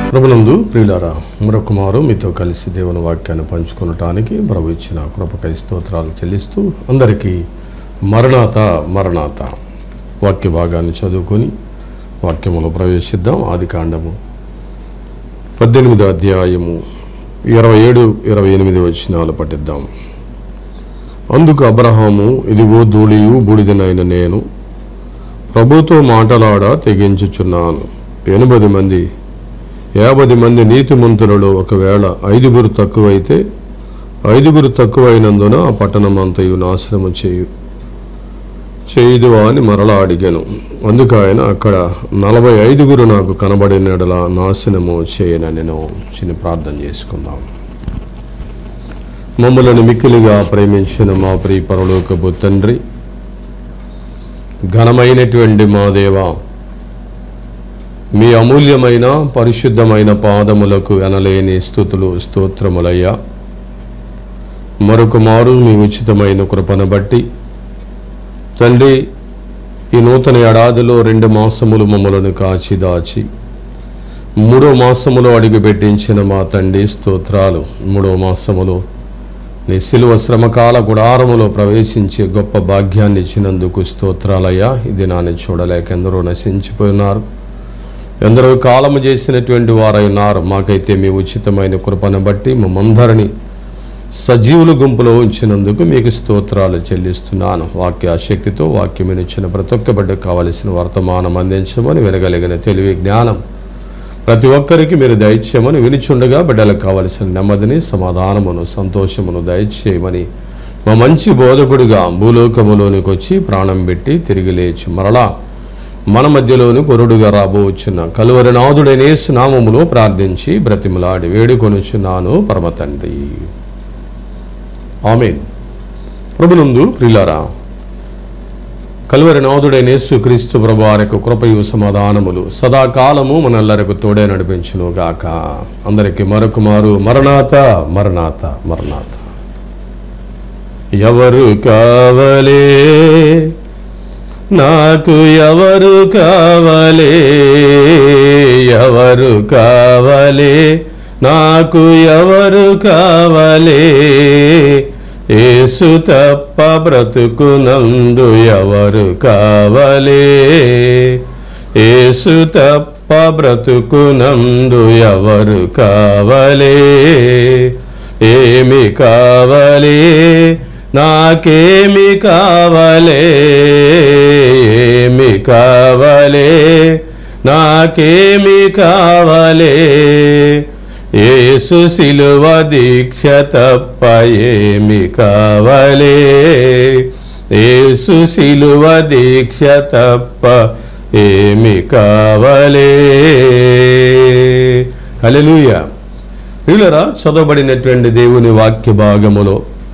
ప్రభునందు ప్రియులారా, మరొకమారు మీతో కలిసి దేవుని వాక్యాన్ని పంచుకొనటానికి ప్రభు ఇచ్చిన కృపకై స్తోత్రాలు చెల్లిస్తూ అందరికీ మరణాత మరణాత వాక్య భాగాన్ని చదువుకొని వాక్యములో ప్రవేశిద్దాం. ఆదికాండము 18వ అధ్యాయము 27-28 వచనాలు పఠిద్దాం. అందుకు అబ్రహాము, ఇదిగో ధూళియు బూడిదనైన నేను ప్రభుతో మాటలాడ తెగించుచున్నాను. 50 మంది నీతిమంతులలో ఒకవేళ 5 తక్కువైతే 5 తక్కువైనందున ఆ పట్టణమంతయు నాశనము చేయుదువా అని మరలా అడిగాను. అందుకు ఆయన, అక్కడ 45 నాకు కనబడినడలా నాశనము చేయనని చిన్న ప్రార్థన చేసుకుందాం. మమ్మలను మిక్కిలిగా ప్రేమించిన మా ప్రియ పరలోకపు తండ్రి, ఘనమైనటువంటి మా దేవా, మీ అమూల్యమైన పరిశుద్ధమైన పాదములకు ఎనలేని స్తుతులు స్తోత్రములయ్యా. మరొక మారు మీ ఉచితమైన కృపను బట్టి తండ్రి, ఈ నూతన ఏడాదిలో 2 మాసములు మమ్మలను కాచి దాచి 3వ మాసములో అడుగు పెట్టించిన మా తండ్రి స్తోత్రాలు. 3వ మాసములో నీ శిలువ శ్రమకాల గుడారములో ప్రవేశించే గొప్ప భాగ్యాన్ని ఇచ్చినందుకు స్తోత్రాలయ్యా. ఇది నాన్ని చూడలేక ఎందరో నశించిపోయినారు, ఎందరో కాలము చేసినటువంటి వారై ఉన్నారు. మాకైతే మీ ఉచితమైన కృపను బట్టి మమ్మందరినీ సజీవుల గుంపులో ఉంచినందుకు మీకు స్తోత్రాలు చెల్లిస్తున్నాను. వాక్య శక్తితో వాక్యం ఇచ్చిన ప్రతి ఒక్క బిడ్డకు కావలసిన వర్తమానం అందించమని, వినగలిగిన తెలివి జ్ఞానం ప్రతి ఒక్కరికి మీరు దయచేయమని, వినిచుండగా బిడ్డలకు కావలసిన నెమ్మదిని సమాధానమును సంతోషమును దయచేయమని, మా మంచి బోధకుడిగా భూలోకములోనికి వచ్చి ప్రాణం పెట్టి తిరిగి లేచి మరలా మన మధ్యలోని కొరుడుగా రాబోచున్న కలువరినాథుడైన యేసు నామములో ప్రార్థించి బ్రతిమలాడి వేడుకొనుచున్నాను పరమ తండ్రి, ఆమేన్. ప్రభునందు ప్రియులారా, కలువరినాథుడైన యేసు క్రీస్తు ప్రభు వారి యొక్క కృపయు సమాధానములు సదాకాలము మనెల్లరకు తోడే నడిపించును గాక. అందరికీ మరొక మారు మరణాత మరణాత మరణాత. ఎవరు కావలే నాకు, ఎవరు కావలే, ఎవరు కావలే నాకు, ఎవరు కావలే, యేసు తప్ప బ్రతుకునందు ఎవరు కావలే, యేసు తప్ప బ్రతుకునందు ఎవరు కావలే, ఏమి కావలే నాకేమి కావలే, ఏమి కావలే నాకేమి కావలే, యేసు శిలువ దీక్ష తప్ప ఏమి కావలే, యేసు శిలువ దీక్ష తప్ప ఏమి కావలే. హల్లెలూయా. ప్రియులారా, చదవబడినటువంటి దేవుని వాక్య భాగములో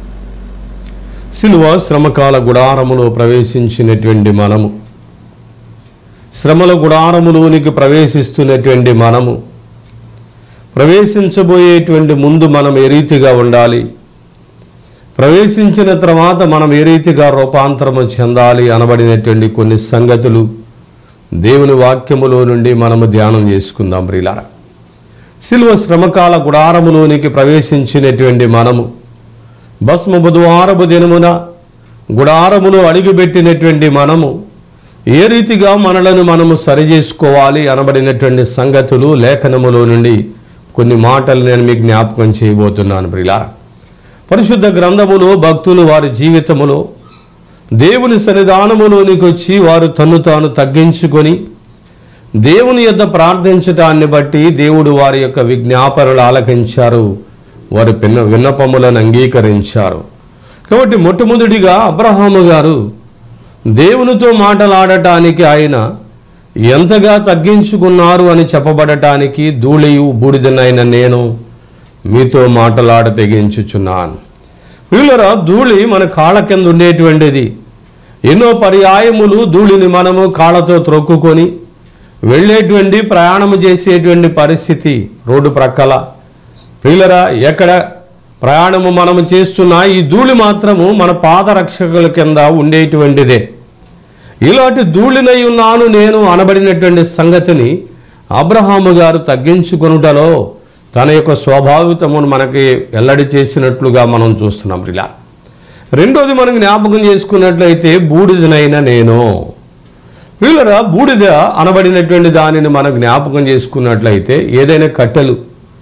శిలువ శ్రమకాల గుడారములో ప్రవేశించినటువంటి మనము, శ్రమల గుడారములోనికి ప్రవేశిస్తున్నటువంటి మనము, ప్రవేశించబోయేటువంటి ముందు మనం ఏ రీతిగా ఉండాలి, ప్రవేశించిన తర్వాత మనం ఏ రీతిగా రూపాంతరము చెందాలి అనబడినటువంటి కొన్ని సంగతులు దేవుని వాక్యములో నుండి మనము ధ్యానం చేసుకుందాం. ప్రియులారా, శిలువ శ్రమకాల గుడారములోనికి ప్రవేశించినటువంటి మనము భస్మ బుధవారపు దినమున గుడారములో అడుగుపెట్టినటువంటి మనము ఏ రీతిగా మనలను మనము సరిచేసుకోవాలి అనబడినటువంటి సంగతులు లేఖనములో నుండి కొన్ని మాటలు నేను మీకు జ్ఞాపకం చేయబోతున్నాను. ప్రియులారా, పరిశుద్ధ గ్రంథములో భక్తులు వారి జీవితములో దేవుని సన్నిధానములోనికి వచ్చి వారు తన్ను తాను తగ్గించుకొని దేవుని యొద్ద ప్రార్థించటాన్ని బట్టి దేవుడు వారి యొక్క విజ్ఞాపనలు ఆలకించారు, వారి విన్నపములను అంగీకరించారు. కాబట్టి మొట్టమొదటిగా అబ్రహాము గారు దేవునితో మాటలాడటానికి ఆయన ఎంతగా తగ్గించుకున్నారు అని చెప్పబడటానికి, ధూళియు బూడిదనైన నేను మీతో మాటలాడ తెగించుచున్నాను. వీళ్ళరా, ధూళి మన కాళ్ళ కింద ఉండేటువంటిది. ఎన్నో పర్యాయములు ధూళిని మనము కాళ్ళతో త్రొక్కుకొని వెళ్ళేటువంటి ప్రయాణము చేసేటువంటి పరిస్థితి రోడ్డు ప్రక్కల. వీళ్ళరా, ఎక్కడ ప్రయాణము మనము చేస్తున్నా ఈ ధూళి మాత్రము మన పాదరక్షకుల కింద ఉండేటువంటిదే. ఇలాంటి ధూళినై ఉన్నాను నేను అనబడినటువంటి సంగతిని అబ్రహాము గారు తగ్గించుకొనుటలో తన యొక్క స్వాభావికమును మనకి వెల్లడి చేసినట్లుగా మనం చూస్తున్నాం. ఇలా రెండోది మనం జ్ఞాపకం చేసుకున్నట్లయితే బూడిదనైన నేను. వీళ్ళరా బూడిద అనబడినటువంటి దానిని మనం జ్ఞాపకం చేసుకున్నట్లయితే ఏదైనా కట్టెలు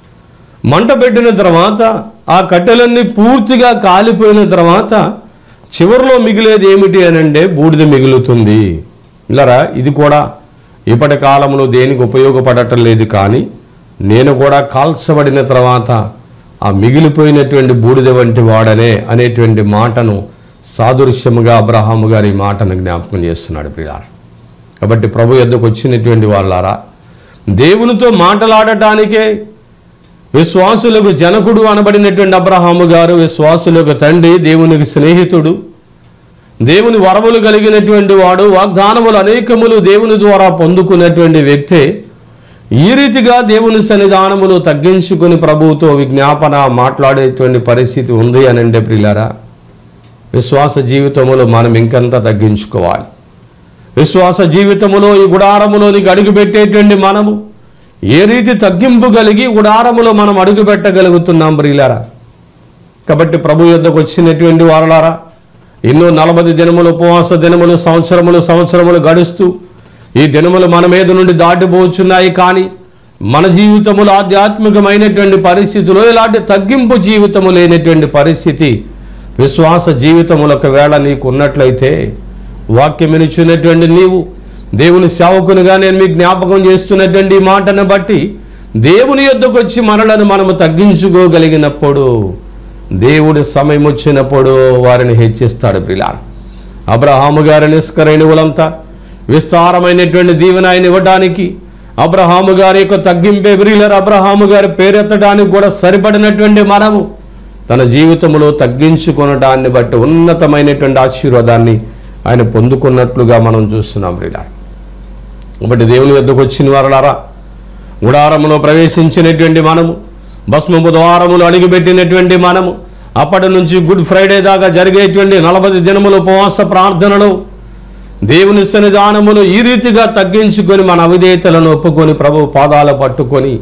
మంట పెట్టిన తర్వాత ఆ కట్టెలన్నీ పూర్తిగా కాలిపోయిన తర్వాత చివరిలో మిగిలేది ఏమిటి అని అంటే బూడిద మిగులుతుంది. ఇలారా ఇది కూడా ఇప్పటి కాలంలో దేనికి ఉపయోగపడటం లేదు. కానీ నేను కూడా కాల్చబడిన తర్వాత ఆ మిగిలిపోయినటువంటి బూడిద వంటి వాడనే అనేటువంటి మాటను సాదృశ్యముగా అబ్రహాము గారి మాటను జ్ఞాపకం చేస్తున్నాడు ప్రియులారా. కాబట్టి ప్రభు యొద్దకు వచ్చినటువంటి వాళ్ళారా, దేవునితో మాట్లాడటానికే విశ్వాసులకు జనకుడు అనబడినటువంటి అబ్రహాము గారు విశ్వాసులకు తండ్రి, దేవునికి స్నేహితుడు, దేవుని వరములు కలిగినటువంటి వాడు, వాగ్దానములు అనేకములు దేవుని ద్వారా పొందుకున్నటువంటి వ్యక్తే ఈ రీతిగా దేవుని సన్నిధానములు తగ్గించుకుని ప్రభువుతో విజ్ఞాపన మాట్లాడేటువంటి పరిస్థితి ఉంది అని అంటే ప్రియులారా, విశ్వాస జీవితములో మనం ఇంకంత తగ్గించుకోవాలి. విశ్వాస జీవితములో ఈ గుడారములోనికి అడుగుపెట్టేటువంటి మనము ఏ రీతి తగ్గింపు కలిగి గుడారములో మనం అడుగుపెట్టగలుగుతున్నాం ప్రియులారా. కాబట్టి ప్రభు యొద్దకు వచ్చినటువంటి వారలారా, ఎన్నో 40 దినములు ఉపవాస దినములు సంవత్సరములు గడుస్తూ ఈ దినములు మన మీద నుండి దాటిపోతున్నాయి. కానీ మన జీవితములు ఆధ్యాత్మికమైనటువంటి పరిస్థితుల్లో ఇలాంటి తగ్గింపు జీవితము లేనటువంటి పరిస్థితి విశ్వాస జీవితములకు వేళ నీకు ఉన్నట్లయితే వాక్యం వినుచున్నటువంటి నీవు దేవుని సేవకునిగా నేను మీకు జ్ఞాపకం చేస్తున్నటువంటి ఈ మాటను బట్టి దేవుని యొద్దకు వచ్చి మనలను మనము తగ్గించుకోగలిగినప్పుడు దేవుడి సమయం వచ్చినప్పుడు వారిని హెచ్చిస్తాడు ప్రియులారా. అబ్రహాము గారి నిష్కరణులంతా విస్తారమైనటువంటి దీవెన ఆయన ఇవ్వడానికి అబ్రహాము గారి యొక్క తగ్గింపే ప్రియులారా, అబ్రహాము గారి పేరెత్తడానికి కూడా సరిపడినటువంటి మనము తన జీవితంలో తగ్గించుకొనడాన్ని బట్టి ఉన్నతమైనటువంటి ఆశీర్వాదాన్ని ఆయన పొందుకున్నట్లుగా మనం చూస్తున్నాం ప్రియులారా. కాబట్టి దేవుని యొద్దకు వచ్చిన వారలారా, గుడారములో ప్రవేశించినటువంటి మనము, భస్మపు ద్వారములు అడుగుపెట్టినటువంటి మనము, అప్పటి నుంచి గుడ్ ఫ్రైడే దాకా జరిగేటువంటి 40 దినముల ఉపవాస ప్రార్థనలు దేవుని సన్నిధానమును ఈ రీతిగా తగ్గించుకొని మన అవిధేయతలను ఒప్పుకొని ప్రభు పాదాలు పట్టుకొని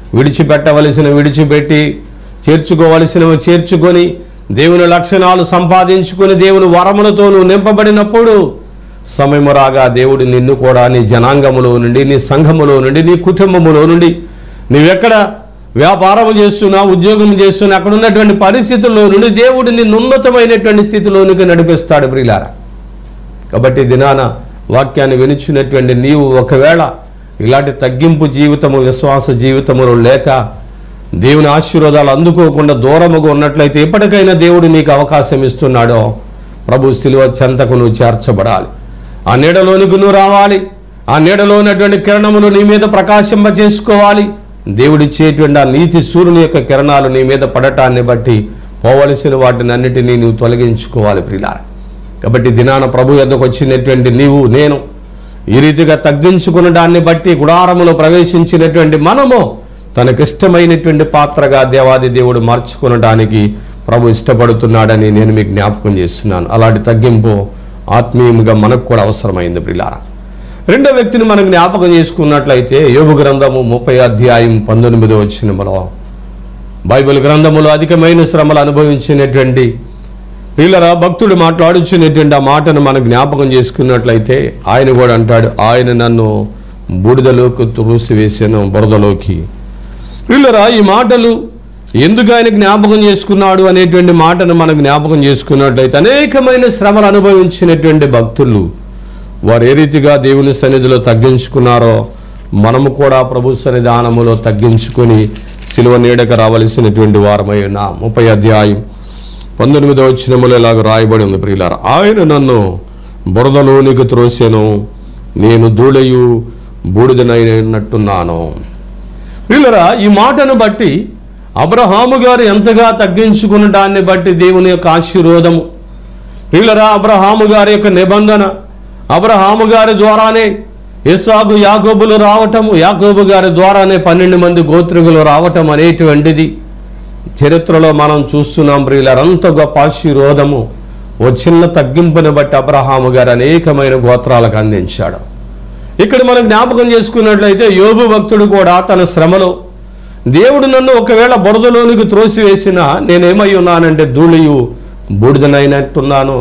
విడిచిపెట్టి చేర్చుకోవలసినవి చేర్చుకొని దేవుని లక్షణాలు సంపాదించుకొని దేవుని వరములతో నువ్వు నింపబడినప్పుడు సమయము రాగా దేవుడు నిన్ను కూడా నీ జనాంగములో నుండి, నీ సంఘములో నుండి, నీ కుటుంబములో నుండి, నువ్వెక్కడ వ్యాపారం చేస్తున్నా, ఉద్యోగం చేస్తున్నా, అక్కడ ఉన్నటువంటి పరిస్థితుల్లో నుండి దేవుడు నిన్ను ఉన్నతమైనటువంటి స్థితిలోనికి నడిపిస్తాడు ప్రియులారా. కాబట్టి దినాన వాక్యాన్ని వినిచినటువంటి నీవు ఒకవేళ ఇలాంటి తగ్గింపు జీవితము విశ్వాస జీవితములో లేక దేవుని ఆశీర్వాదాలు అందుకోకుండా దూరముగా ఉన్నట్లయితే ఇప్పటికైనా దేవుడు నీకు అవకాశం ఇస్తున్నాడో ప్రభు శిలువ చెంతకు నువ్వు చేర్చబడాలి. ఆ నీడలోనికి నువ్వు రావాలి. ఆ నీడలో ఉన్నటువంటి కిరణములు నీ మీద ప్రకాశింపజేసుకోవాలి. దేవుడిచ్చేటువంటి ఆ నీతి సూర్యుని యొక్క కిరణాలు నీ మీద పడటాన్ని బట్టి పోవలసిన వాటిని అన్నిటినీ నువ్వు తొలగించుకోవాలి ప్రియులారా. కాబట్టి దినాన ప్రభు యొద్దకు వచ్చినటువంటి నీవు నేను ఈ రీతిగా తగ్గించుకున్న దాన్ని బట్టి గుడారములో ప్రవేశించినటువంటి మనము తనకిష్టమైనటువంటి పాత్రగా దేవాది దేవుడు మార్చుకునడానికి ప్రభు ఇష్టపడుతున్నాడని నేను మీకు జ్ఞాపకం చేస్తున్నాను. అలాంటి తగ్గింపు ఆత్మీయంగా మనకు కూడా అవసరమైంది ప్రియులారా. రెండో వ్యక్తిని మనం జ్ఞాపకం చేసుకున్నట్లయితే యోబు గ్రంథము 30 అధ్యాయం 19వ వచనములో బైబిల్ గ్రంథములో అధికమైన శ్రమలు అనుభవించినటువంటి ప్రియులారా భక్తుడు మాట్లాడుచున్నటువంటి ఆ మాటను మనం జ్ఞాపకం చేసుకున్నట్లయితే ఆయన కూడా అంటాడు, ఆయన నన్ను బూడిదలోకి త్రోసివేసాను, బురదలోకి. ప్రియులారా ఈ మాటలు ఎందుకు ఆయన జ్ఞాపకం చేసుకున్నాడు అనేటువంటి మాటను మనం జ్ఞాపకం చేసుకున్నట్లయితే అనేకమైన శ్రమలు అనుభవించినటువంటి భక్తులు వారు ఏ రీతిగా దేవుని సన్నిధిలో తగ్గించుకున్నారో మనము కూడా ప్రభు సన్నిధానములో తగ్గించుకొని సిలువ నీడకు రావలసినటువంటి వారమై ఉన్నాం. 30 అధ్యాయం 19వ వచనములో ఇలాగ రాయబడి ఉంది ప్రియులారా, ఆయన నన్ను బురదలోనికి త్రోసెను, నేను ధూళియు బూడిదనైనట్టున్నాను. ప్రియులారా ఈ మాటను బట్టి అబ్రహాము గారు ఎంతగా తగ్గించుకున్న దాన్ని బట్టి దేవుని యొక్క ఆశీర్వాదము, ప్రియులారా అబ్రహాము గారి యొక్క నిబంధన, అబ్రహాము గారి ద్వారానే ఇస్సాకు యాకోబులు రావటము, యాకోబు గారి ద్వారానే 12 మంది గోత్రికులు రావటం అనేటువంటిది చరిత్రలో మనం చూస్తున్నాం ప్రియులారా. అంత గొప్ప ఆశీర్వాదము ఓ చిన్న తగ్గింపుని బట్టి అబ్రహాము గారు అనేకమైన గోత్రాలకు అందించాడు. ఇక్కడ మనం జ్ఞాపకం చేసుకున్నట్లయితే యోబు భక్తుడు కూడా తన శ్రమలో దేవుడు నన్ను ఒకవేళ బురదలోనికి త్రోసివేసినా నేనేమై ఉన్నానంటే ధూళియు బూడిదనైనట్టున్నాను.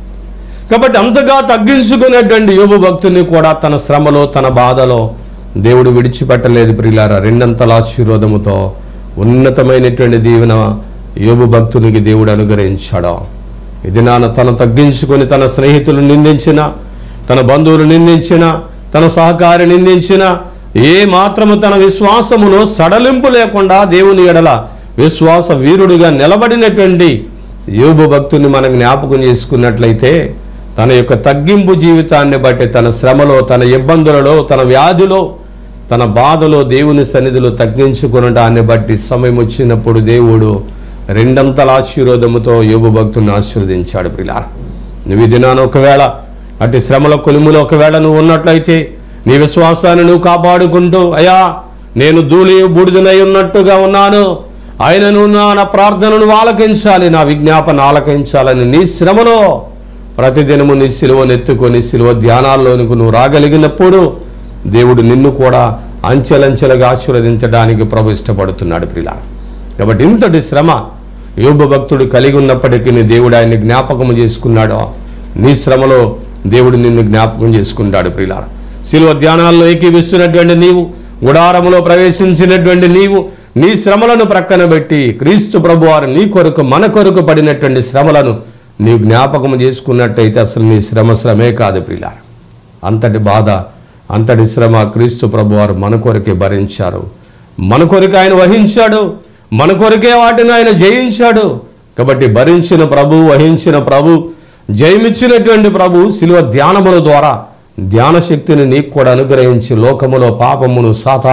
కాబట్టి అంతగా తగ్గించుకునేటువంటి యోబు భక్తుని కూడా తన శ్రమలో తన బాధలో దేవుడు విడిచిపెట్టలేదు ప్రియులారా. రెండంతల ఆశీర్వాదముతో ఉన్నతమైనటువంటి దీవెన యోబు భక్తునికి దేవుడు అనుగ్రహించాడు. ఇది నాన్న తను తగ్గించుకొని తన స్నేహితులు నిందించిన, తన బంధువులు నిందించిన, తన సహకారి నిందించిన, ఏ మాత్రము తన విశ్వాసములో సడలింపు లేకుండా దేవుని ఎడల విశ్వాస వీరుడుగా నిలబడినటువంటి యోబు భక్తుని మనం జ్ఞాపకం చేసుకున్నట్లయితే తన యొక్క తగ్గింపు జీవితాన్ని బట్టి తన శ్రమలో, తన ఇబ్బందులలో, తన వ్యాధిలో, తన బాధలో దేవుని సన్నిధిలో తగ్గించుకునడాన్ని బట్టి సమయం వచ్చినప్పుడు దేవుడు రెండంతల ఆశీర్వాదముతో యోబు భక్తుని ఆశీర్వదించాడు. ప్రియులారా, నువ్వు ఈ దినాన ఒకవేళ అటు శ్రమల కొలుములో ఒకవేళ నువ్వు ఉన్నట్లయితే నీ విశ్వాసాన్ని నువ్వు కాపాడుకుంటూ, అయ్యా నేను ధూళి బూడిదనై ఉన్నట్టుగా ఉన్నాను, ఆయనను నా ప్రార్థనను ఆలకించాలి, నా విజ్ఞాపన ఆలకించాలని నీ శ్రమలో ప్రతిదినము నీ సిలువనెత్తుకొని సిలువ ధ్యానాల్లోనికి నువ్వు రాగలిగినప్పుడు దేవుడు నిన్ను కూడా అంచెలంచెలుగా ఆశీర్వదించడానికి ప్రభు ఇష్టపడుతున్నాడు ప్రియులారా. కాబట్టి ఇంతటి శ్రమ యోబు భక్తుడు కలిగి ఉన్నప్పటికీ దేవుడు ఆయన్ని జ్ఞాపకం చేసుకున్నాడు. నీ శ్రమలో దేవుడు నిన్ను జ్ఞాపకం చేసుకుంటాడు ప్రియులారా. సిలువ ధ్యానాల్లో ఏకీవిస్తున్నటువంటి నీవు, గుడారములో ప్రవేశించినటువంటి నీవు, నీ శ్రమలను ప్రక్కన పెట్టి క్రీస్తు ప్రభువారు నీ కొరకు మన కొరకు పడినటువంటి శ్రమలను నీవు జ్ఞాపకం చేసుకున్నట్టయితే అసలు నీ శ్రమే కాదు ప్రియులారా. అంతటి బాధ, అంతటి శ్రమ క్రీస్తు ప్రభువారు మన కొరకే భరించారు, మన కొరకు ఆయన వహించాడు, మన కొరకే వాటిని ఆయన జయించాడు. కాబట్టి భరించిన ప్రభు, వహించిన ప్రభు, జయమిచ్చినటువంటి ప్రభు సిలువ ధ్యానముల ద్వారా ధ్యాన శక్తిని నీకు కూడా అనుగ్రహించి లోకములో పాపమును,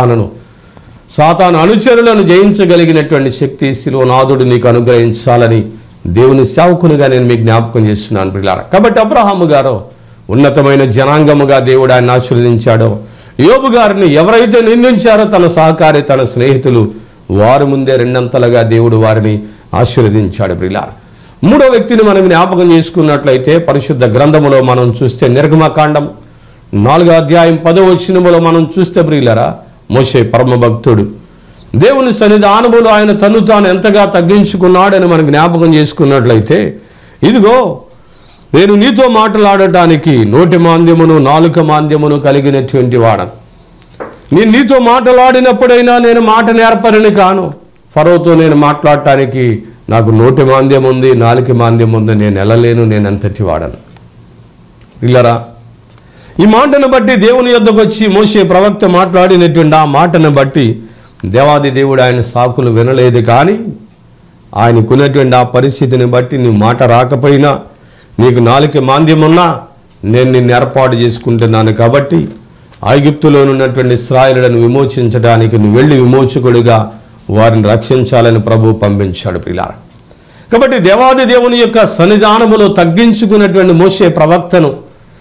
సాతాను అనుచరులను జయించగలిగినటువంటి శక్తి సిలువనాథుడు నీకు అనుగ్రహించాలని దేవుని సేవకునిగా నేను మీకు జ్ఞాపకం చేస్తున్నాను ప్రియులారా. కాబట్టి అబ్రహాము గారు ఉన్నతమైన జనాంగముగా దేవుడు ఆయన ఆశీర్వదించాడో, యోబు గారిని ఎవరైతే నిందించారో తన సహకారి, తన స్నేహితులు, వారి ముందే రెండంతలుగా దేవుడు వారిని ఆశీర్వదించాడు ప్రియులారా. మూడో వ్యక్తిని మనం జ్ఞాపకం చేసుకున్నట్లయితే పరిశుద్ధ గ్రంథములో మనం చూస్తే నిర్గమకాండం 4వ అధ్యాయం 10వ వచనములో మనం చూస్తే ప్రియులారా, మోషే పరమ భక్తుడు దేవుని సన్నిధానములో ఆయన తను తాను ఎంతగా తగ్గించుకున్నాడని మనం జ్ఞాపకం చేసుకున్నట్లయితే, ఇదిగో నేను నీతో మాట్లాడటానికి నోటి మాంద్యమును నాలుక మాంద్యమును కలిగినటువంటి వాడను. నేను నీతో మాట్లాడినప్పుడైనా నేను మాట నేర్పరిని కాను. ఫరోతో నేను మాట్లాడటానికి నాకు నోటి మాంద్యం ఉంది, నాలుక మాంద్యం ఉంది, నేను వెళ్ళలేను, నేను అంతటి వాడను. పిల్లరా, ఈ మాటను బట్టి దేవుని యొద్దకు వచ్చి మోషే ప్రవక్త మాట్లాడినటువంటి ఆ మాటను బట్టి దేవాది దేవుడు ఆయన సాకులు వినలేదు. కానీ ఆయనకున్నటువంటి ఆ పరిస్థితిని బట్టి నీ మాట రాకపోయినా, నీకు నాలుక మాంద్యం ఉన్నా నేను నిన్ను ఏర్పాటు చేసుకుంటున్నాను. కాబట్టి ఐగుప్తులో ఉన్నటువంటి ఇశ్రాయేలులను విమోచించడానికి నువ్వు వెళ్ళి విమోచకుడిగా వారిని రక్షించాలని ప్రభు పంపించాడు పిల్లారా. కాబట్టి దేవాది దేవుని యొక్క సన్నిధానములో తగ్గించుకున్నటువంటి మోషే ప్రవక్తను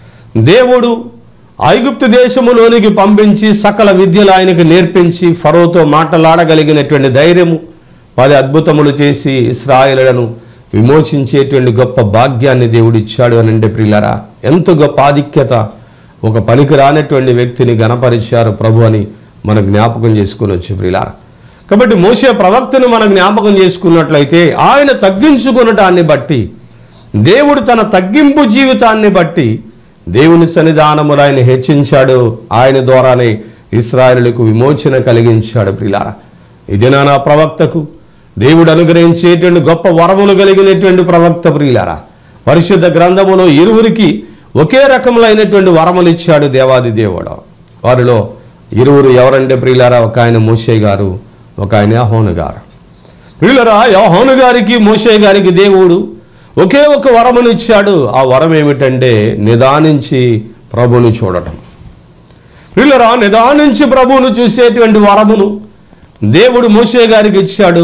దేవుడు ఐగుప్తు దేశములోనికి పంపించి సకల విద్యలు ఆయనకు నేర్పించి ఫరోతో మాట్లాడగలిగినటువంటి ధైర్యము, 10 అద్భుతములు చేసి ఇశ్రాయేలులను విమోచించేటువంటి గొప్ప భాగ్యాన్ని దేవుడు ఇచ్చాడు అని అంటే ప్రియులారా, ఎంత గొప్ప ఆధిక్యత! ఒక పనికి రానటువంటి వ్యక్తిని గణపరిచారు ప్రభు అని మనం జ్ఞాపకం చేసుకుని వచ్చి ప్రియులారా. కాబట్టి మోషే ప్రవక్తను మనం జ్ఞాపకం చేసుకున్నట్లయితే ఆయన తగ్గించుకునటాన్ని బట్టి దేవుడు తన తగ్గింపు జీవితాన్ని బట్టి దేవుని సన్నిధానములు ఆయన హెచ్చించాడు. ఆయన ద్వారానే ఇశ్రాయేలులకు విమోచన కలిగించాడు ప్రియులారా. ఇదేనా నా ప్రవక్తకు దేవుడు అనుగ్రహించేటువంటి గొప్ప వరములు కలిగినటువంటి ప్రవక్త ప్రియులారా. పరిశుద్ధ గ్రంథములో ఇరువురికి ఒకే రకములైనటువంటి వరములు ఇచ్చాడు దేవాది దేవుడు. వారిలో ఇరువురు ఎవరంటే ప్రియులారా, ఒక ఆయన మోషే గారు, ఒక ఆయన యోహాను గారు. ప్రియులారా, యోహాను గారికి మోషే గారికి దేవుడు ఒకే ఒక వరమును ఇచ్చాడు. ఆ వరం ఏమిటంటే నిదానించి ప్రభువుని చూడటం. ప్రియులారా, నిదానించి ప్రభువును చూసేటువంటి వరమును దేవుడు మోషే గారికి ఇచ్చాడు,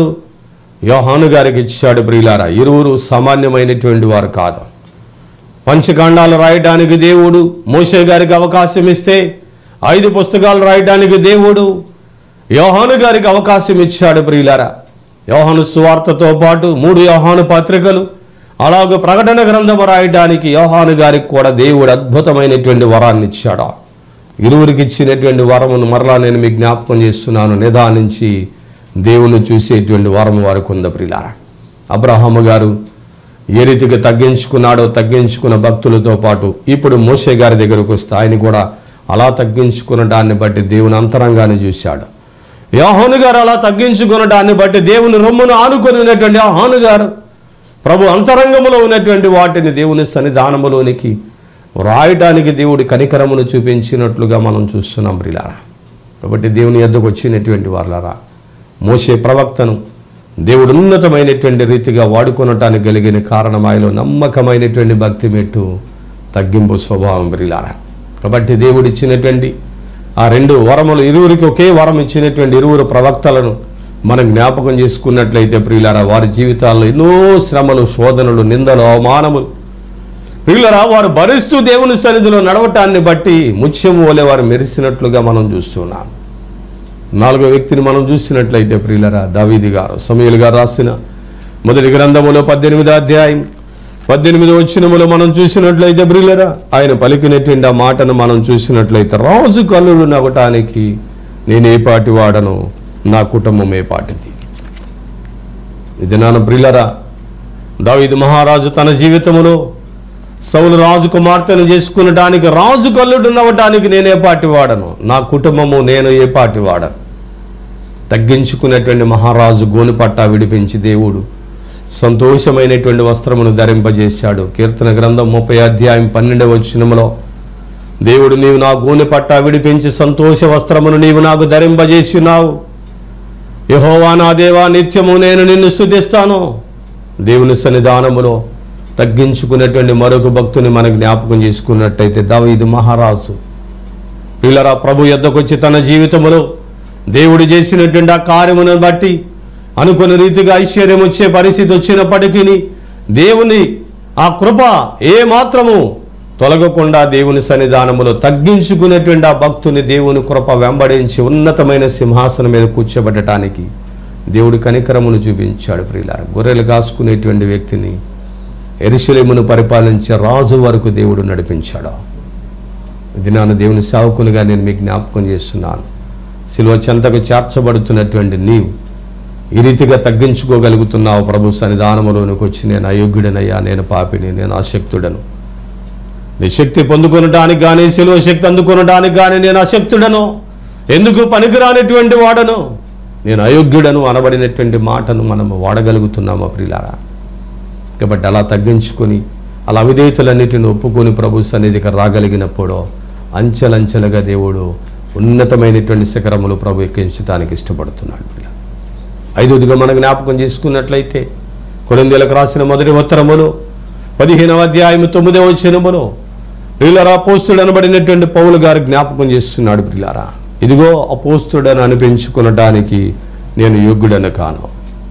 యోహాను గారికి ఇచ్చాడు. ప్రియులారా, ఇరువురు సామాన్యమైనటువంటి వారు కాదు. పంచకాండాలు రాయడానికి దేవుడు మోషే గారికి అవకాశం ఇస్తే 5 పుస్తకాలు రాయడానికి దేవుడు యోహాను గారికి అవకాశం ఇచ్చాడు. ప్రియులారా, యోహాను సువార్తతో పాటు 3 యోహాను పత్రికలు, అలాగే ప్రకటన గ్రంథము రాయడానికి యోహాను గారికి కూడా దేవుడు అద్భుతమైనటువంటి వరాన్ని ఇచ్చాడు. ఇరువురికి ఇచ్చినటువంటి వరమును మరలా నేను మీకు జ్ఞాపకం చేస్తున్నాను. నిదానించి దేవుని చూసేటువంటి వరము వారికి ఉంది ప్రియులారా. అబ్రహాము గారు ఏ రీతిగా తగ్గించుకున్నాడో తగ్గించుకున్న భక్తులతో పాటు ఇప్పుడు మోషే గారి దగ్గరకు వస్తే ఆయన కూడా అలా తగ్గించుకునడాన్ని బట్టి దేవుని అంతరంగాన్ని చూశాడు. యోహాను గారు అలా తగ్గించుకునడాన్ని బట్టి దేవుని రొమ్మును ఆనుకొని ఉన్నటువంటి యోహాను గారు ప్రభు అంతరంగములో ఉన్నటువంటి వాటిని దేవుని సన్నిధానములోనికి రాయటానికి దేవుడి కనికరమును చూపించినట్లుగా మనం చూస్తున్నాం ప్రియులారా. కాబట్టి దేవుని యొద్దకు వచ్చినటువంటి వారులారా, మోషే ప్రవక్తను దేవుడు ఉన్నతమైనటువంటి రీతిగా వాడుకొనటానికి కలిగిన కారణం ఆయనలో నమ్మకమైనటువంటి భక్తి మెట్టు తగ్గింపు స్వభావం ప్రియులారా. కాబట్టి దేవుడు ఇచ్చినటువంటి ఆ 2 వరములు, ఇరువురికి ఒకే వరం ఇచ్చినటువంటి ఇరువురు ప్రవక్తలను మనం జ్ఞాపకం చేసుకున్నట్లయితే ప్రియులారా, వారి జీవితాల్లో ఎన్నో శ్రమలు, శోధనలు, నిందలు, అవమానములు ప్రియులారా వారు భరిస్తూ దేవుని సన్నిధిలో నడవటాన్ని బట్టి ముత్యము వలె వారు మెరిసినట్లుగా మనం చూస్తున్నాం. 4వ వ్యక్తిని మనం చూసినట్లయితే ప్రియులారా, దావీదు గారు. సమూయేలు గారు రాసిన మొదటి గ్రంథములో 18వ అధ్యాయం 18వ వచనములో మనం చూసినట్లయితే ప్రియులారా, ఆయన పలికినటువంటి ఆ మాటను మనం చూసినట్లయితే, రాజు కల్లుడు నవ్వటానికి నేను ఏ పాటి వాడను, నా కుటుంబం ఏ పాటిది. ఇది నాన్న ప్రియులారా, దావీదు మహారాజు తన జీవితములో సౌలు రాజు కుమార్తెను చేసుకునడానికి రాజు కల్లుడు నవ్వటానికి నేనే పాటి వాడను, నా కుటుంబము నేను ఏ పాటి వాడను. తగ్గించుకున్నటువంటి మహారాజు గోనుపట్టా విడిపించి దేవుడు సంతోషమైనటువంటి వస్త్రమును ధరింపజేశాడు. కీర్తన గ్రంథం 30వ అధ్యాయం 12వ వచనములో దేవుడు నీవు నా గోనుపట్టా విడిపించి సంతోష వస్త్రమును నీవు నాకు ధరింపజేసినావు. యెహోవా నా దేవా, నిత్యము నేను నిన్ను స్తుతిస్తాను. దేవుని సన్నిధానములో తగ్గించుకున్నటువంటి మరొక భక్తుని మన జ్ఞాపకం చేసుకున్నట్టయితే దావీదు మహారాజు. పిల్లరా, ప్రభు యొద్దకు వచ్చి తన జీవితంలో దేవుడు చేసినటువంటి ఆ కార్యమును బట్టి అనుకున్న రీతిగా ఐశ్వర్యం వచ్చే పరిస్థితి వచ్చినప్పటికీ దేవుని ఆ కృప ఏ మాత్రము తొలగకుండా దేవుని సన్నిధానములో తగ్గించుకునేటువంటి ఆ భక్తుని దేవుని కృప వెంబడించి ఉన్నతమైన సింహాసనం మీద కూర్చోబెట్టడానికి దేవుడు కనికరమును చూపించాడు. ప్రియులారా, గొర్రెలు కాసుకునేటువంటి వ్యక్తిని యెరూషలేమును పరిపాలించే రాజు వరకు దేవుడు నడిపించాడు. ఇది నాన్న దేవుని సేవకునిగా నేను మీకు జ్ఞాపకం చేస్తున్నాను. శిలువ చెంతకు చేర్చబడుతున్నటువంటి నీవు ఈ రీతిగా తగ్గించుకోగలుగుతున్నావు. ప్రభు సన్నిధానములోనికి వచ్చి నేను అయోగ్యుడనయ్యా, నేను పాపిని, నేను అశక్తుడను, నీ శక్తి పొందుకొనడానికి కానీ శిలువ శక్తి అందుకొనడానికి కానీ నేను అశక్తుడను, ఎందుకు పనికిరానిటువంటి వాడను, నేను అయోగ్యుడను అనబడినటువంటి మాటను మనం వాడగలుగుతున్నామా ప్రియులారా? కాబట్టి అలా తగ్గించుకొని అలా అవిధేయతలన్నిటిని ఒప్పుకొని ప్రభు సన్నిధికి రాగలిగినప్పుడు అంచెలంచెలుగా దేవుడు ఉన్నతమైనటువంటి శిఖరములు ప్రభు ఎక్కించడానికి ఇష్టపడుతున్నాడు. 5వదిగా మనం జ్ఞాపకం చేసుకున్నట్లయితే కొరింథీయులకు రాసిన మొదటి ఉత్తరములో 15వ అధ్యాయం 9వ వచనములో ప్రియులారా, అపోస్తలుడు అనబడినటువంటి పౌలు గారు జ్ఞాపకం చేస్తున్నాడు. ప్రియులారా, ఇదిగో అపోస్తలుడని అనిపించుకునడానికి నేను యోగ్యుడను కాను.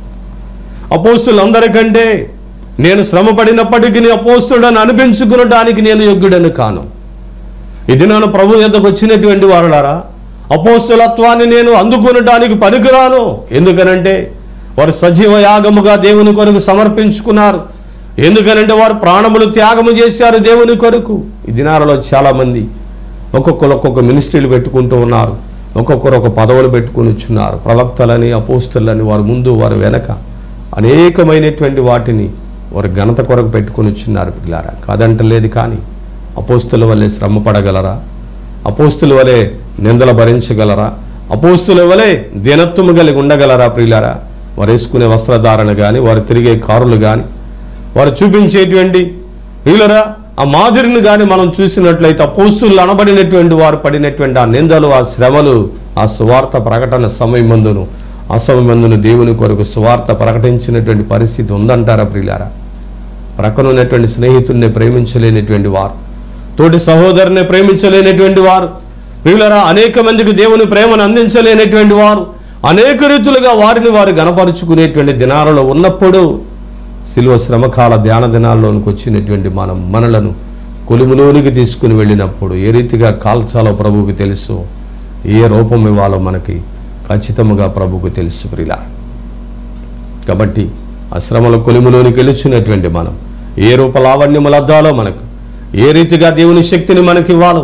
అపోస్తలులందరికంటే నేను శ్రమ పడినప్పటికీ అపోస్తలుడని అనిపించుకునడానికి నేను యోగ్యుడను కాను. ఇది నేను ప్రభు యొద్దకు వచ్చినటువంటి వారులారా, అపోస్తలత్వాన్ని నేను అందుకొనడానికి పనికిరాను. ఎందుకనంటే వారు సజీవ యాగముగా దేవుని కొరకు సమర్పించుకున్నారు. ఎందుకనంటే వారు ప్రాణములు త్యాగము చేశారు దేవుని కొరకు. ఈ దినాలలో చాలామంది ఒక్కొక్కరు ఒక్కొక్క మినిస్ట్రీలు పెట్టుకుంటూ ఉన్నారు, ఒక్కొక్కరు ఒక పదవులు పెట్టుకుని వచ్చున్నారు. ప్రవక్తలని, అపోస్తలని వారు ముందు వారు వెనక అనేకమైనటువంటి వాటిని వారు ఘనత కొరకు పెట్టుకుని వచ్చున్నారు. పిల్లారా, కాదంటలేదు. కానీ అపోస్తుల వలె శ్రమ పడగలరా? అపోస్తుల వలె నిందలు భరించగలరా? అపోస్తుల వలె దీనత్వము కలిగి ఉండగలరా? ప్రియులారా, వారు వేసుకునే వస్త్రధారణ కానీ, వారు తిరిగే కారులు కానీ, వారు చూపించేటువంటి ప్రియులారా ఆ మాదిరిని కానీ మనం చూసినట్లయితే అపోస్తులు అనబడినటువంటి వారు పడినటువంటి ఆ నిందలు, ఆ శ్రమలు, ఆ సువార్త ప్రకటన సమయమందును అసమయందును దేవుని కొరకు సువార్త ప్రకటించినటువంటి పరిస్థితి ఉందంటారా? ప్రియులారా, ప్రక్కన ఉన్నటువంటి స్నేహితుడిని ప్రేమించలేనటువంటి వారు, తోటి సహోదరుని ప్రేమించలేనటువంటి వారు, ప్రియులారా అనేక మందికి దేవుని ప్రేమను అందించలేనటువంటి వారు, అనేక రీతులుగా వారిని వారు గణపరుచుకునేటువంటి దినాలలో ఉన్నప్పుడు శిలువ శ్రమకాల ధ్యాన దినాల్లోనికి వచ్చినటువంటి మనలను కొలుములోనికి తీసుకుని వెళ్ళినప్పుడు ఏ రీతిగా కాల్చాలో ప్రభువుకి తెలుసు, ఏ రూపం ఇవ్వాలో మనకి ఖచ్చితంగా ప్రభువుకు తెలుసు. ప్రియులారా, కాబట్టి ఆ శ్రమల కొలుములోనికి వెళ్ళిచినటువంటి మనం ఏ రూప లావణ్యములు అద్దాలో, మనకు ఏ రీతిగా దేవుని శక్తిని మనకి ఇవ్వాలో,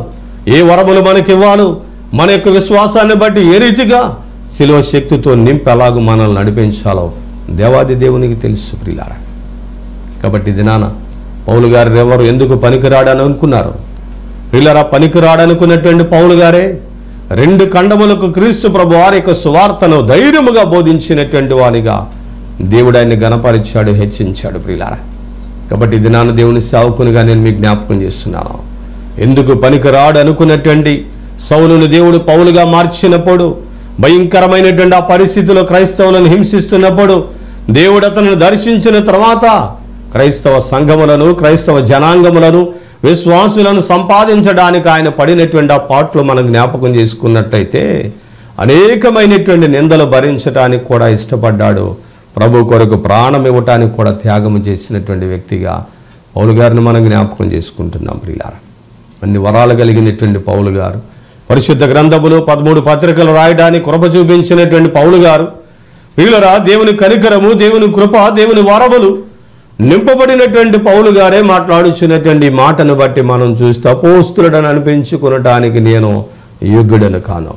ఏ వరములు మనకి ఇవ్వాలో, మన యొక్క విశ్వాసాన్ని బట్టి ఏ రీతిగా శిలువ శక్తితో నింపి అలాగూ మనల్ని నడిపించాలో దేవాది దేవునికి తెలుసు ప్రియులారా. కాబట్టి దినాన పౌలు గారు ఎవరు ఎందుకు పనికిరాడని అనుకున్నారు? ప్రియులారా, పనికిరాడనుకున్నటువంటి పౌలు గారే 2 ఖండములకు క్రీస్తు ప్రభు వారి యొక్క సువార్తను ధైర్యముగా బోధించినటువంటి వానిగా దేవుడు ఆయన్ని గణపరిచాడు, హెచ్చించాడు ప్రియులారా. కాబట్టి దినాన దేవుని సేవకునిగా నేను మీకు జ్ఞాపకం చేస్తున్నాను. ఎందుకు పనికిరాడు అనుకున్నటువంటి సౌలును దేవుడు పౌలుగా మార్చినప్పుడు, భయంకరమైనటువంటి ఆ పరిస్థితిలో క్రైస్తవులను హింసిస్తున్నప్పుడు దేవుడు అతను దర్శించిన తర్వాత క్రైస్తవ సంఘములను, క్రైస్తవ జనాంగములను, విశ్వాసులను సంపాదించడానికి ఆయన పడినటువంటి ఆ పాటలు మనం జ్ఞాపకం చేసుకున్నట్లయితే అనేకమైనటువంటి నిందలు భరించడానికి కూడా ఇష్టపడ్డాడు. ప్రభు కొరకు ప్రాణం ఇవ్వటానికి కూడా త్యాగం చేసినటువంటి వ్యక్తిగా పౌలు గారిని మనం జ్ఞాపకం చేసుకుంటున్నాం ప్రియులారా. అన్ని వరాలు కలిగినటువంటి పౌలు గారు, పరిశుద్ధ గ్రంథములు 13 పత్రికలు రాయడానికి కృప చూపించినటువంటి పౌలు గారు, ప్రియులారా, దేవుని కనికరము, దేవుని కృప, దేవుని వరములు నింపబడినటువంటి పౌలు గారే మాట్లాడుచున్నటువంటి మాటను బట్టి మనం చూస్తే అపోస్తులుడని అనిపించుకునటానికి నేను యోగ్యుడను కాను,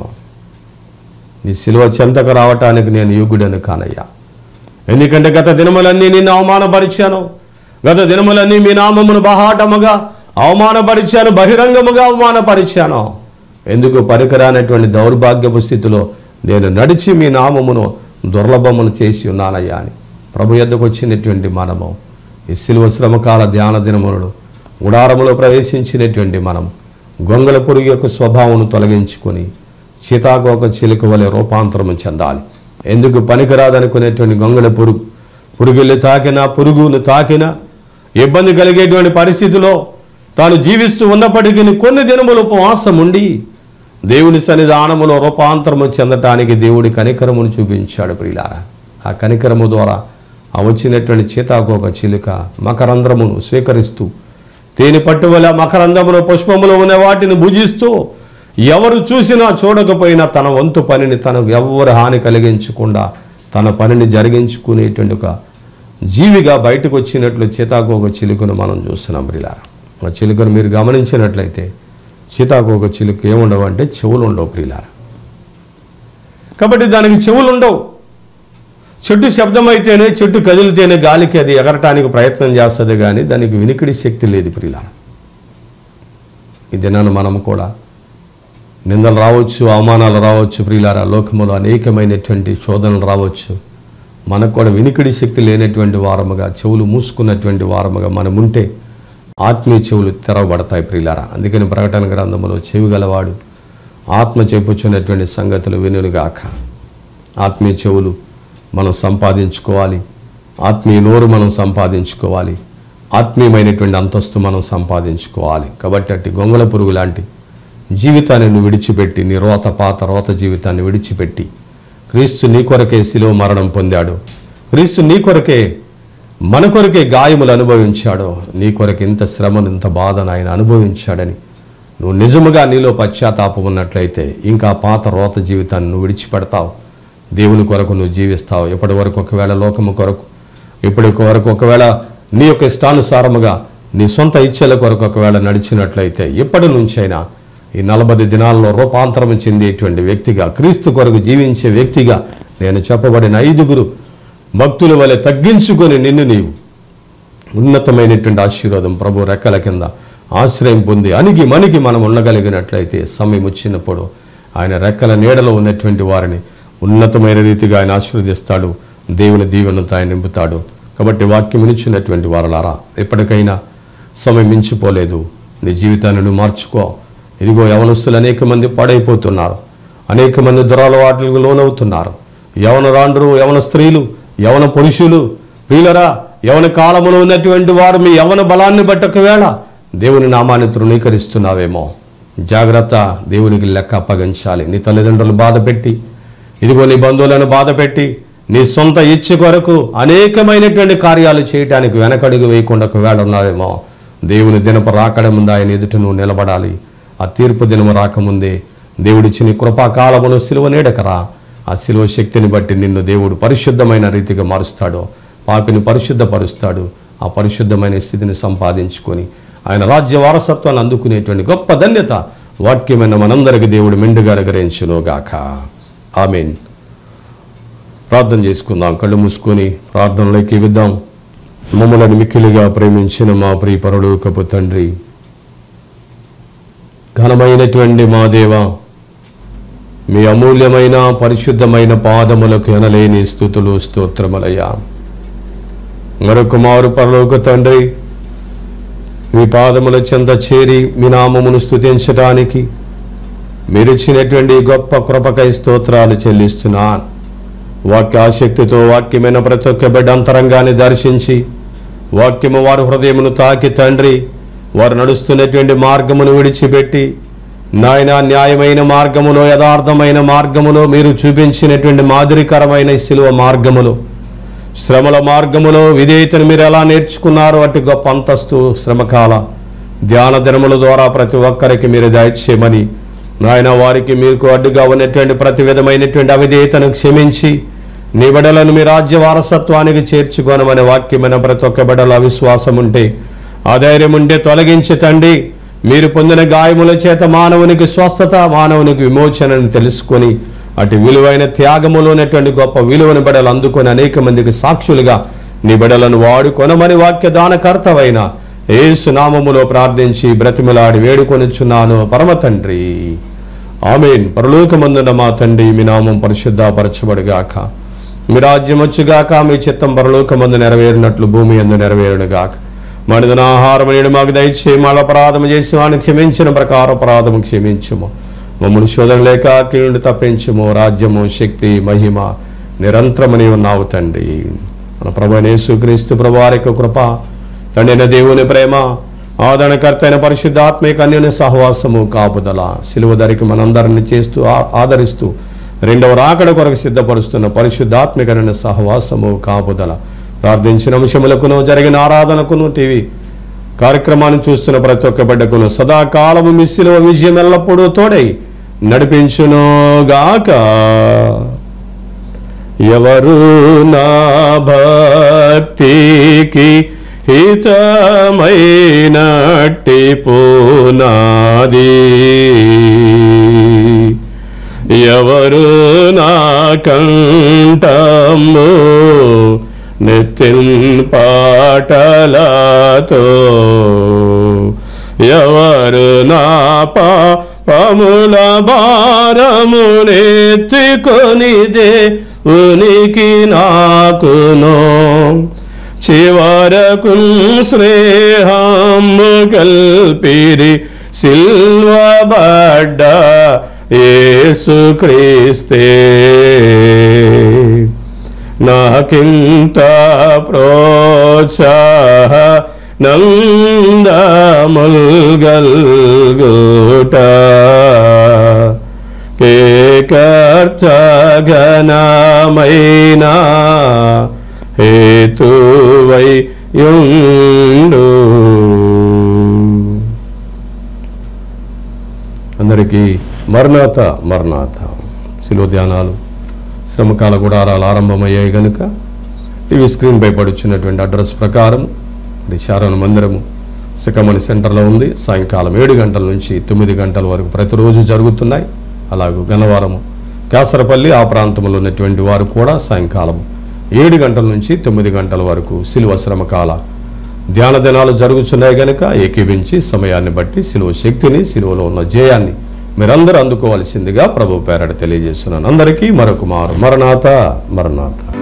నీ శిలువ చెంతకు రావటానికి నేను యోగ్యుడను కానయ్యా. ఎందుకంటే గత దినములన్నీ నిన్ను అవమానపరిచాను, గత దినములన్నీ మీ నామమును బహాటముగా అవమానపరిచాను, బహిరంగముగా అవమానపరిచాను. ఎందుకు పనికిరానటువంటి దౌర్భాగ్యపు స్థితిలో నేను నడిచి మీ నామమును దుర్లభమును చేసి ఉన్నానయ్యా అని ప్రభు యొద్దకు వచ్చినటువంటి మనము ఈ శిలువ శ్రమకాల ధ్యాన దినములను గుడారములో ప్రవేశించినటువంటి మనం గొంగళ పురుగు యొక్క స్వభావమును తొలగించుకొని సీతాకోక చిలుక వలె రూపాంతరము చెందాలి. ఎందుకు పనికిరాదనుకునేటువంటి గొంగళ పురుగులు తాకినా, పురుగును తాకినా ఇబ్బంది కలిగేటువంటి పరిస్థితిలో తాను జీవిస్తూ ఉన్నప్పటికీ కొన్ని దినములు ఉపవాసం ఉండి దేవుని సన్నిధానములో రూపాంతరము చెందటానికి దేవుడి కనికరమును చూపించాడు ప్రియులారా. ఆ కనికరము ద్వారా ఆ వచ్చినటువంటి సీతాకోక చిలుక మకరంధ్రమును స్వీకరిస్తూ తేనె పట్టు వల్ల మకరంధ్రములో పుష్పములో ఉన్న వాటిని భుజిస్తూ ఎవరు చూసినా చూడకపోయినా తన వంతు పనిని తనకు ఎవరు హాని కలిగించకుండా తన పనిని జరిగించుకునేటువంటి ఒక జీవిగా బయటకు వచ్చినట్లు సీతాకోక చిలుకను మనం చూస్తున్నాం ప్రియులారా. ఆ చిలుకను మీరు గమనించినట్లయితే సీతాకోక చిలుక ఏముండవు అంటే చెవులు ఉండవు ప్రియులారా. కాబట్టి దానికి చెవులు ఉండవు. చెట్టు శబ్దమైతేనే, చెట్టు కదిలితేనే గాలికి అది ఎగరటానికి ప్రయత్నం చేస్తుంది, కానీ దానికి వినికిడి శక్తి లేదు ప్రియులారా. ఈ దినాన్ని మనం కూడా నిందలు రావచ్చు, అవమానాలు రావచ్చు ప్రియులారా, లోకములో అనేకమైనటువంటి శోధనలు రావచ్చు. మనకు కూడా వినికిడి శక్తి లేనటువంటి వారముగా, చెవులు మూసుకున్నటువంటి వారముగా మనం ఉంటే ఆత్మీయ చెవులు తెరవబడతాయి ప్రియులారా. అందుకని ప్రకటన గ్రంథములో చెవి గలవాడు ఆత్మ చెప్పుచున్నటువంటి సంగతులు వినుగాక. ఆత్మీయ చెవులు మనం సంపాదించుకోవాలి, ఆత్మీయ నోరు మనం సంపాదించుకోవాలి, ఆత్మీయమైనటువంటి అంతస్తు మనం సంపాదించుకోవాలి. కాబట్టి అట్టి గొంగళ పురుగు లాంటి జీవితాన్ని నువ్వు విడిచిపెట్టి, నీ రోత జీవితాన్ని విడిచిపెట్టి, క్రీస్తు నీ కొరకే శిలువ మరణం పొందాడు, క్రీస్తు నీ కొరకే మన కొరకే గాయములు అనుభవించాడు, నీ కొరకు ఇంత శ్రమను, ఇంత బాధను ఆయన అనుభవించాడని నువ్వు నిజముగా నీలో పశ్చాత్తాపం ఉన్నట్లయితే ఇంకా పాత రోత జీవితాన్ని నువ్వు విడిచిపెడతావు, దేవుని కొరకు నువ్వు జీవిస్తావు. ఇప్పటి వరకు ఒకవేళ లోకము కొరకు, ఇప్పటి వరకు ఒకవేళ నీ యొక్క ఇష్టానుసారముగా నీ సొంత ఇచ్ఛల కొరకు ఒకవేళ నడిచినట్లయితే ఇప్పటి నుంచైనా ఈ 40 దినాల్లో రూపాంతరం చెందేటువంటి వ్యక్తిగా, క్రీస్తు కొరకు జీవించే వ్యక్తిగా నేను చెప్పబడిన 5 భక్తుల వలె తగ్గించుకొని నిన్ను నీవు ఉన్నతమైనటువంటి ఆశీర్వాదం ప్రభు రెక్కల కింద ఆశ్రయం పొంది అణిగి మణిగి మనం ఉండగలిగినట్లయితే సమయం వచ్చినప్పుడు ఆయన రెక్కల నీడలో ఉన్నటువంటి వారిని ఉన్నతమైన రీతిగా ఆయన ఆశీర్వదిస్తాడు, దేవుని దీవెనతో ఆయన నింపుతాడు. కాబట్టి వాక్యం వినిచ్చినటువంటి వారలారా, ఎప్పటికైనా సమయం మించిపోలేదు, నీ జీవితాన్ని నువ్వు మార్చుకో. ఇదిగో యవనస్తులు అనేక మంది పాడైపోతున్నారు, అనేక మంది దురలవాట్లకు లోనవుతున్నారు. యవన రాండ్రు, యవన స్త్రీలు, యవన పురుషులు, ప్రియులరా, యవన కాలంలో ఉన్నటువంటి వారు మీ యవన బలాన్ని బట్టి ఒకవేళ దేవుని నామాన్ని తృణీకరిస్తున్నావేమో, జాగ్రత్త. దేవునికి లెక్క అప్పగించాలి. నీ తల్లిదండ్రులు బాధ పెట్టి, ఇదిగో నీ బంధువులను బాధ పెట్టి, నీ సొంత ఇచ్చ కొరకు అనేకమైనటువంటి కార్యాలు చేయటానికి వెనకడుగు వేయకుండా ఒకవేళ ఉన్నావేమో, దేవుని దినపు రాకడ ముందు ఆయన ఎదుట నువ్వు నిలబడాలి. ఆ తీర్పు దినము రాకముందే దేవుడిచ్చిన కృపాకాలములో సిలువ నీడకరా. ఆ సిలువ శక్తిని బట్టి నిన్ను దేవుడు పరిశుద్ధమైన రీతిగా మారుస్తాడు, పాపిని పరిశుద్ధపరుస్తాడు. ఆ పరిశుద్ధమైన స్థితిని సంపాదించుకొని ఆయన రాజ్య వారసత్వాన్ని అందుకునేటువంటి గొప్ప ధన్యత వాక్యమైన మనందరికి దేవుడు మెండుగా అనుగ్రహించును గాక. ఆమేన్. ప్రార్థన చేసుకుందాం. కళ్ళు మూసుకొని ప్రార్థనలోకి విద్దాం. మమ్మల్ని మిక్కిలిగా ప్రేమించిన మా ప్రియ పరలోకపు తండ్రి, ఘనమైనటువంటి మా దేవ, మీ అమూల్యమైన పరిశుద్ధమైన పాదములకు ఎనలేని స్తుతులు స్తోత్రములయ్యా. మరొక మారు పరలోక తండ్రి, మీ పాదముల చెంత చేరి మీ నామమును స్తుతించడానికి మీరిచ్చినటువంటి గొప్ప కృపకై స్తోత్రాలు చెల్లిస్తున్నాను. వాక్య ఆసక్తితో వాక్యమైన ప్రతి ఒక్క బిడ్డ అంతరంగాన్ని దర్శించి వాక్యము వారి హృదయమును తాకి తండ్రి, వారు నడుస్తున్నటువంటి మార్గమును విడిచిపెట్టి నాయన న్యాయమైన మార్గములో, యథార్థమైన మార్గములో, మీరు చూపించినటువంటి మాదిరికరమైన శిలువ మార్గములో, శ్రమల మార్గములో విధేయతను మీరు ఎలా నేర్చుకున్నారో అటు గొప్ప అంతస్తు శ్రమకాల ధ్యాన దినముల ద్వారా ప్రతి ఒక్కరికి మీరు దయచేయమని నాయన, వారికి మీకు అడ్డుగా ఉన్నటువంటి ప్రతి విధమైనటువంటి అవిధేయతను క్షమించి నీ బిడ్డలను మీ రాజ్య వారసత్వానికి చేర్చుకోనమనే వాక్యమైన ప్రతి ఒక్క బిడ్డల అవిశ్వాసం ఉంటే, అధైర్యం ఉంటే తొలగించి తండ్రి, మీరు పొందిన గాయముల చేత మానవునికి స్వస్థత, మానవునికి విమోచనని తెలుసుకొని అటు విలువైన త్యాగములో ఉన్నటువంటి గొప్ప విలువని బిడ్డలు అందుకొని అనేక మందికి సాక్షులుగా నీ బిడ్డలను వాడుకొనమని వాక్య దానకర్తవైన యేసు నామములో ప్రార్థించి బ్రతిమలాడి వేడుకొనుచున్నాను పరమ తండ్రి. ఆమేన్. పరలోకమందున మా తండ్రి, మీ నామం పరిశుద్ధపరచబడుగాక, మీ రాజ్యం వచ్చుగాక, మీ చిత్తం పరలోకమందు నెరవేరినట్లు భూమి యందు నెరవేరునుగాక. మనిదన ఆహారం నేడు మాకు దయచేయి, మా అపరాధము చేసి వాడిని క్షమించిన ప్రకారం అపరాధము క్షమించుము. మమ్మల్ని శోధన లేక కీడు నుండి తప్పించుము. రాజ్యము, శక్తి, మహిమ నిరంతరమని ఉన్నావు తండ్రి. మన ప్రభువైన యేసుక్రీస్తు ప్రభువారి యొక్క కృప, తండ్రి దేవుని ప్రేమ, ఆదరణకర్త అయిన పరిశుద్ధాత్మిక అన్యోన్య సహవాసము, కాపుదల, సిలువ ధరికి మనందరిని చేస్తూ ఆదరిస్తూ రెండవ రాకడ కొరకు సిద్ధపరుస్తున్న పరిశుద్ధాత్మిక అన్యోన్య సహవాసము, కాపుదల, ప్రార్థించిన అంశములకును జరిగిన ఆరాధనకును టీవీ కార్యక్రమాన్ని చూస్తున్న ప్రతి ఒక్క బిడ్డకును సదాకాలము మీ సిలువ విజయం ఎల్లప్పుడూ తోడై నడిపించునుగాక. ఎవరు నా భక్తికి హితమైనట్టి పునాది, ఎవరు నా కంఠము నెత్తిన్ పాటలతో, ఎవరు నా పాపముల భారమునెత్తుకొనిదే ఉనికి నాకును, చివరకు స్నేహము కల్పిరి సిల్వబడ్డ యేసుక్రీస్తే, నాకింత ప్రోత్సాహ నందముల్గల్గుట, కేకర్చగనమైన హేతువై యుండు. అందరికీ మరణాత మరణాత. శిలువ ధ్యానాలు శ్రమకాల గుడారాలు ఆరంభమయ్యాయి కనుక టీవీ స్క్రీన్ పై పడుచున్నటువంటి అడ్రస్ ప్రకారం శారణ మందిరము సికమణి సెంటర్లో ఉంది. సాయంకాలం 7 గంటల నుంచి 9 గంటల వరకు ప్రతిరోజు జరుగుతున్నాయి. అలాగే గన్నవరము, కాసరపల్లి ఆ ప్రాంతంలో ఉన్నటువంటి వారు కూడా సాయంకాలం 7 గంటల నుంచి 9 గంటల వరకు శిలువ శ్రమకాల ధ్యాన దినాలు జరుగుతున్నాయి కనుక ఏకీవించి సమయాన్ని బట్టి శిలువ శక్తిని, శిలువలో ఉన్న జయాన్ని మీరందరూ అందుకోవాల్సిందిగా ప్రభు పేరట తెలియజేస్తున్నాను. అందరికీ మరొక మారు మరణాత మరణాత.